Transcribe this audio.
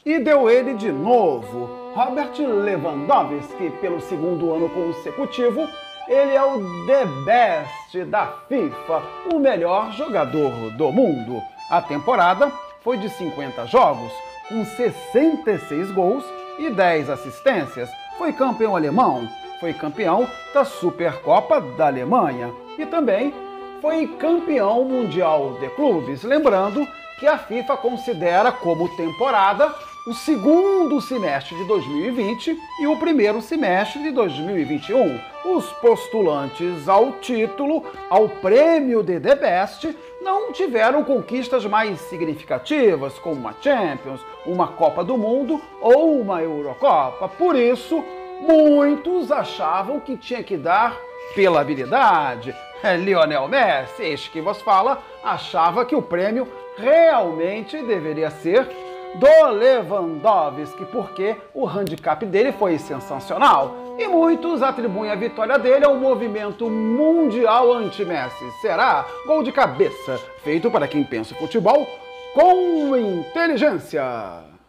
E deu ele de novo. Robert Lewandowski, pelo segundo ano consecutivo, ele é o The Best da FIFA, o melhor jogador do mundo. A temporada foi de 50 jogos, com 66 gols e 10 assistências. Foi campeão alemão, foi campeão da Supercopa da Alemanha e também foi campeão mundial de clubes. Lembrando que a FIFA considera como temporada o segundo semestre de 2020 e o primeiro semestre de 2021. Os postulantes ao título, ao prêmio de The Best, não tiveram conquistas mais significativas, como uma Champions, uma Copa do Mundo ou uma Eurocopa. Por isso, muitos achavam que tinha que dar pela habilidade. Lionel Messi, este que vos fala, achava que o prêmio realmente deveria ser do Lewandowski, porque o handicap dele foi sensacional. E muitos atribuem a vitória dele ao movimento mundial anti-Messi. Será? Gol de cabeça, feito para quem pensa em futebol com inteligência.